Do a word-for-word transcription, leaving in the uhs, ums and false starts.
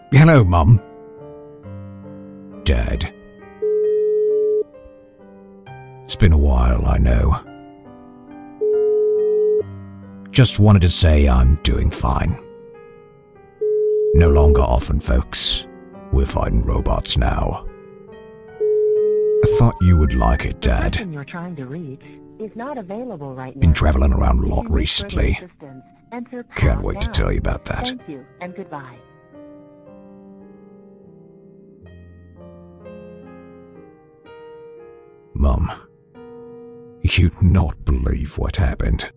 Hello, Mum. Dad. It's been a while, I know. Just wanted to say I'm doing fine. No longer orphan folks. We're fighting robots now. I thought you would like it, Dad. The person you're trying to reach is not available right now. Been traveling around a lot If you need recently. further assistance, enter Can't pound wait to now. tell you about that. Thank you and goodbye. Mum, you'd not believe what happened.